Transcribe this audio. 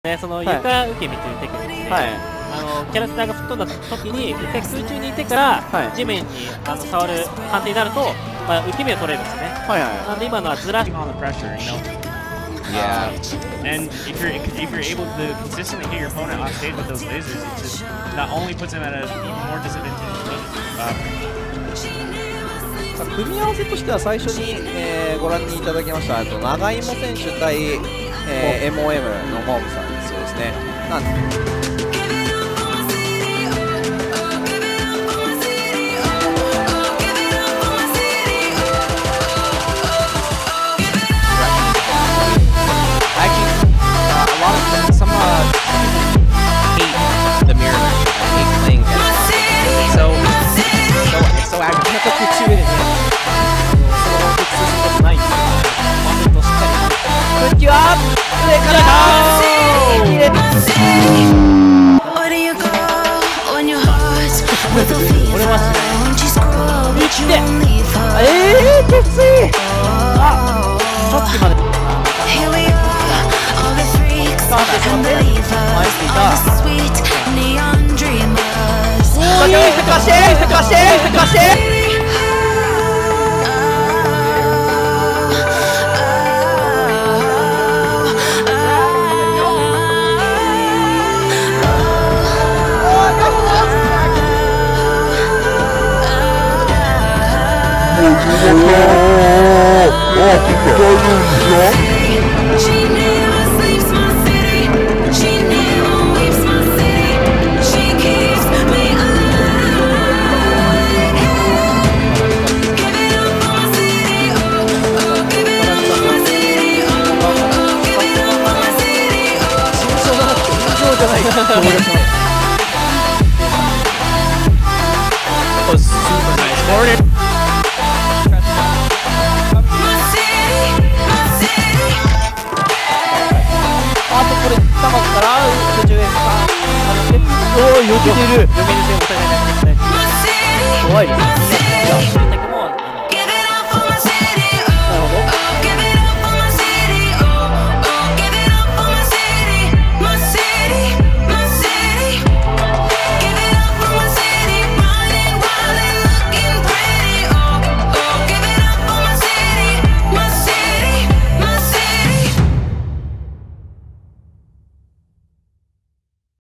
でその床受け身というテクニックで、キャラクターが吹っ飛んだ時に一回空中にいてから地面に触る判定になると、受け身を取れるんですね。なんで今のはずらし。 Yeah, and if you're able to consistently hit your opponent off stage with those lasers, it just not only puts him at a more disadvantageous position. 組み合わせとしては最初に、ご覧にいただきました長芋選手対、MOM のモームさんですよですね。 Some hate the mirror. I hate playing against it. So active. 口上でね、その普通することないんですよ。ワンセットしっかり。復帰は上から入れた。俺はしない。いって。きつい。ちょっとまで。前していた。 was super nice. Morning. あとこれ玉から宇宙へおお、避けてる。読み抜けもお互いになってますね。怖いですね。